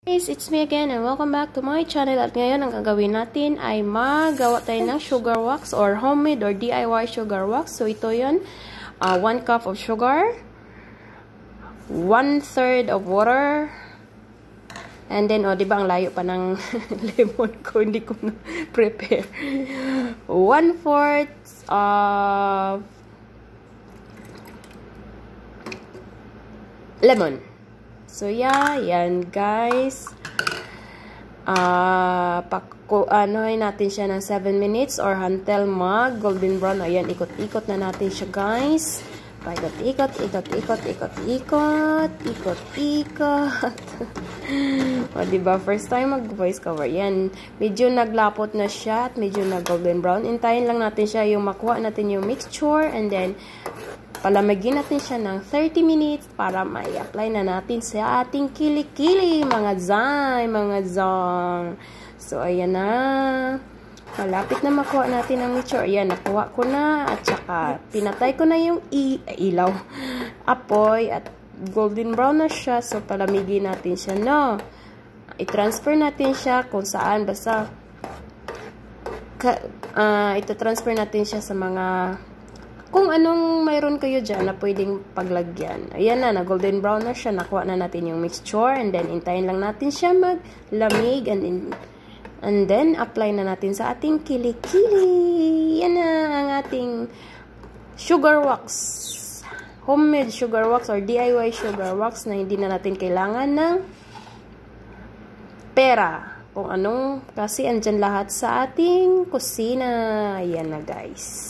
Guys, it's me again and welcome back to my channel. At ngayon, ang gagawin natin ay magawa tayo ng sugar wax or homemade or DIY sugar wax. So, ito yun. 1 cup of sugar, 1/3 of water, and then, diba ang layo pa ng lemon ko, hindi ko na prepare. 1/4 of lemon. So, yeah, yan guys. Anoy natin siya ng 7 minutes or until mag golden brown. Ayan, ikot-ikot na natin siya guys. Ikot. O, diba? First time mag-voice cover. Yan, medyo naglapot na siya at medyo nag-golden brown. Intayin lang natin siya yung makuha natin yung mixture and then palamagin natin siya ng 30 minutes para ma-apply na natin sa ating kilikili, mga zang. So, ayan na. Malapit na makuha natin ang mixture. Ayan, nakuha ko na. At saka, pinatay ko na yung ilaw. Apoy. At golden brown na siya. So, palamigin natin siya, no? I-transfer natin siya kung saan. Basta, ito-transfer natin siya sa mga kung anong mayroon kayo dyan na pwedeng paglagyan. Ayan na, golden brown na siya. Nakuha na natin yung mixture. And then, intayin lang natin siya maglamig. And then, apply na natin sa ating kilikili. Yan na ang ating sugar wax. Homemade sugar wax or DIY sugar wax na hindi na natin kailangan ng pera. Kung anong, kasi andyan lahat sa ating kusina. Yan na guys.